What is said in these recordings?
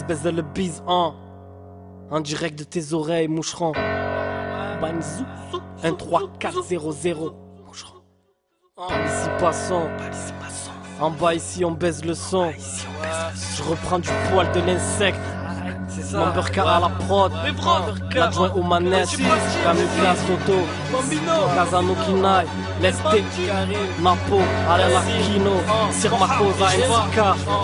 baise le bise en direct de tes oreilles, moucheron. Banzou 1 3 4 0 0 moucheron. Ici passons. En bas ici on baise le son. Je reprends du poil de l'insecte. Mon burka à la prod, l'adjoint aux manettes, Kamika Soto, Kazano Kinai, Leste, Napo, Alela Kino, Sirmakosa, NSK,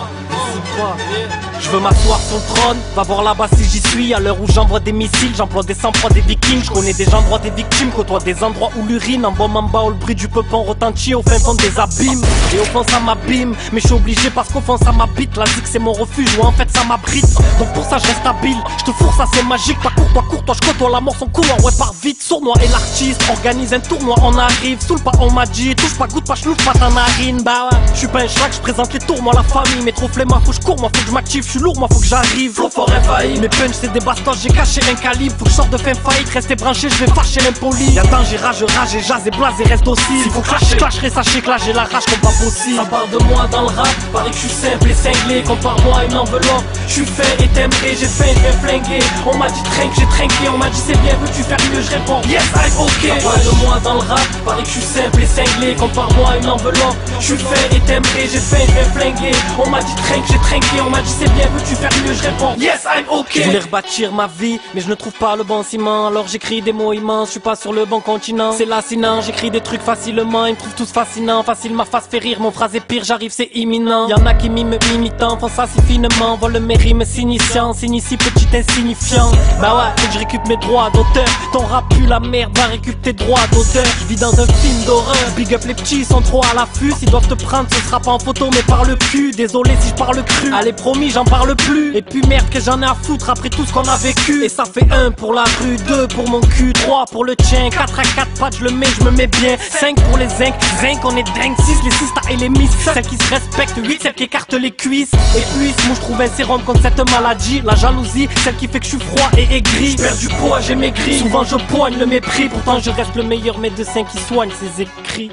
je veux m'asseoir sur le trône, va voir là-bas si j'y suis. À l'heure où j'envoie des missiles, j'emploie des sang-froid des vikings. Je connais des endroits des victimes, côtoie des endroits où l'urine en bombe en bas, où le bruit du peupon retentit au fin fond des abîmes. Et au fond ça m'abîme, mais je suis obligé parce qu'au fond ça m'habite. La zik c'est mon refuge, ou en fait ça m'abrite. Donc pour ça je reste habile, je te fourre ça c'est magique. Pas courtois, je côtoie la mort son couloir. Ouais par vite, sournois et l'artiste organise un tournoi, on arrive. Sous le pas on m'a dit, touche pas, goûte pas, chenouf pas ta narine. Bah ouais, je suis pas un schlag, je présente les tours, moi la famille. Mais trop flemme, faut que je cours, moi faut que je m'active. Je suis lourd, moi faut que j'arrive. Flow fort infaillible. Mes punch c'est des bastos, j'ai caché un calibre. Faut que je sorte de fin faillite, restez branché, je vais fâcher l'impoli. Y'a danger, rage et jazz et blaze et reste aussi. S'il faut que je clasherai, sachez que là j'ai la rage comme pas possible. Ça parle de moi dans le rap, paraît que je suis simple et cinglé. Compare-moi à une enveloppe, je suis fait et t'aimerais, j'ai fait, je vais flinguer. On m'a dit trinque, j'ai trinqué, on m'a dit c'est bien, veux-tu faire mieux, je réponds yes I'm ok. Ça parle de moi dans le rap, paraît que je suis simple et cinglé. Compare-moi à une enveloppe, je suis fait et t'aimerais, j'ai fait, je vais flinguer. On m'a dit trinque, j'ai trinqué, on m'a dit c'est bien, veux-tu faire mieux, je réponds yes I'm ok. Je voulais rebâtir ma vie, mais je ne trouve pas le bon ciment. Alors j'écris des mots immenses, je suis pas sur le bon continent. C'est lacinant, j'écris des trucs facilement. Ils me trouvent tous fascinants, facile ma face fait rire. Mon phrase est pire, j'arrive c'est imminent. Y'en a qui m'imitant, font ça si finement. Volent mes rimes signifiants, s'initie petit insignifiant. Bah ouais, faut que je récup mes droits d'auteur. Ton rap pue la merde, va récup tes droits d'auteur. Je vis dans un film d'horreur, big up les petits, ils sont trop à l'affût. S'ils doivent te prendre, ce sera pas en photo mais par le cul. Désolé si je parle cru, allez promis j'en parle plus. Et puis merde que j'en ai à foutre après tout ce qu'on a vécu. Et ça fait 1 pour la rue, 2 pour mon cul, 3 pour le tien, 4 à 4 pattes je le mets, je me mets bien. 5 pour les zinc, on est dingue. 6 les sistas et les miss, celles qui se respectent. 8 celles qui écartent les cuisses. Et puis moi je trouve un sérum contre cette maladie. La jalousie, celle qui fait que je suis froid et aigri. Je perds du poids, j'ai maigri. Souvent je poigne le mépris, pourtant je reste le meilleur médecin qui soigne ses écrits.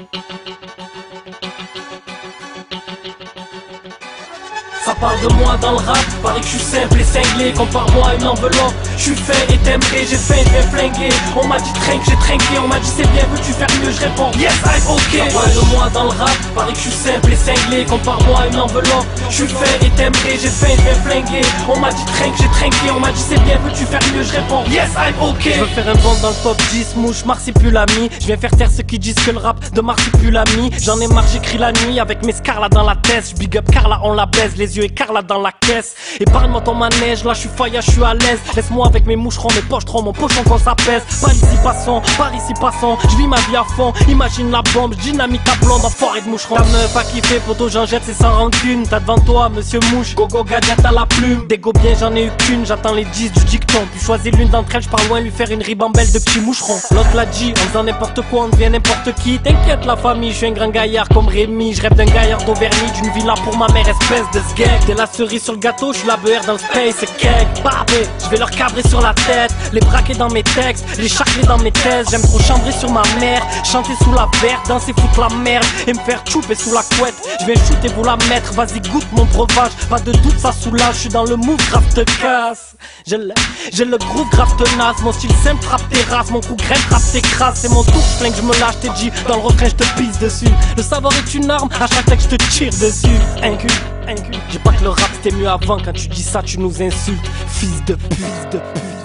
Ça parle de moi dans le rap, paraît que je suis simple et cinglé. Compare-moi à une enveloppe, je suis fait et t'aimerais, j'ai fait, je vais flinguer. On m'a dit trinque, j'ai trinqué, on m'a dit c'est bien, veux-tu faire mieux, je réponds yes I'm ok. Ça parle de moi dans le rap, paraît que je suis simple et cinglé. Compare-moi à une enveloppe, je suis fait et t'aimerais, j'ai fait, je vais flinguer. On m'a dit trinque, j'ai trinqué, on m'a dit c'est bien, veux-tu faire mieux, je réponds yes I'm ok. Je veux faire un bond dans le top 10, mouche, marsipulami. Je viens faire taire ceux qui disent que le rap de marsipulami. J'en ai marre, j'écris la nuit avec mes scars là dans la tête. Je big up Carla, on la baise, les yeux et Carla dans la caisse. Épargne-moi ton manège, là je suis faillard, je suis à l'aise. Laisse-moi avec mes moucherons, mes pochetrons, mon pochon qu'on s'apaise. Par ici passons, je vis ma vie à fond. Imagine la bombe, dynamite ta blonde, enfoiré de moucheron. Ta meuf a kiffé, poto j'en jette, c'est sans rancune. T'as devant toi, monsieur mouche, gogo gadget à la plume. Des go bien, j'en ai eu qu'une, j'attends les 10 du dicton. Puis choisis l'une d'entre elles, je pars loin, lui faire une ribambelle de petits moucherons. L'autre l'a dit, en faisant n'importe quoi, on devient n'importe qui. T'inquiète la famille, je suis un grand gaillard comme Rémi. Je rêve d'un gaillard d'Auvergne, d'une villa pour ma mère, espèce de sgeg. T'es la cerise sur le gâteau, je suis la beurre dans le space, c'est cake. Babé, je vais leur cabrer sur la tête, les braquer dans mes textes, les chacler dans mes thèses. J'aime trop chambrer sur ma mère, chanter sous la verre, danser foutre la merde et me faire chouper sous la couette. Je vais shooter vous la mettre, vas-y goûte mon breuvage. Pas de doute ça soulage, je suis dans le move grave te casse. J'ai le groove grave tenace, mon style simple frappe tes races, mon coup grêle frappe t'écrase. C'est mon tour, flingue, je me lâche, t'es dit dans le refrain je te pisse dessus. Le savoir est une arme, à chaque texte je te tire dessus. Incul. J'ai pas que le rap c'était mieux avant, quand tu dis ça tu nous insultes. Fils de pute.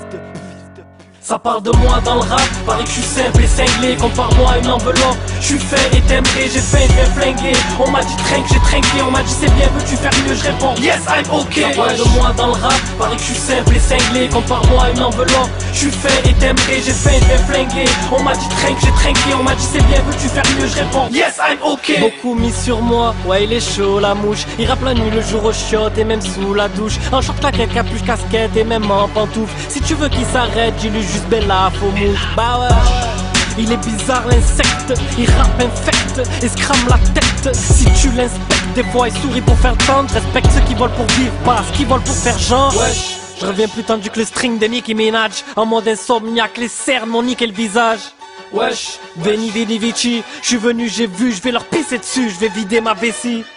Ça parle de moi dans le rap, paraît que je suis simple et cinglé. Compare-moi à une enveloppe, je suis fait et t'aimerais, j'ai fait, je vais flinguer. On m'a dit trinque, j'ai trinqué, on m'a dit c'est bien, veux-tu faire mieux, je réponds yes I'm ok. Ça parle de moi dans le rap, paraît que je suis simple et cinglé. Compare-moi à une enveloppe, je suis fait et t'aimerais, j'ai fait, je vais flinguer. On m'a dit trinque, j'ai trinqué, on m'a dit c'est bien, veux-tu faire mieux, je réponds yes I'm ok. Beaucoup mis sur moi, ouais il est chaud la mouche. Il rappe la nuit, le jour au chiottes et même sous la douche. En short claquette, capuche, casquette et même en pantoufle. Si tu veux qu'il s'arrête, dis-lui juste Bella, faux mouche. Bah ouais, il est bizarre l'insecte, il rappe infecte et se crame la tête. Si tu l'inspectes, des fois il sourit pour faire tendre. Respecte ceux qui volent pour vivre, pas ceux qui volent pour faire genre. Wesh, je reviens plus tendu que le string de Nicki Minaj. En mode insomniaque, les cernes m'ont niqué le visage. Wesh, Veni Vidi Vici, je suis venu, j'ai vu, je vais leur pisser dessus, je vais vider ma vessie.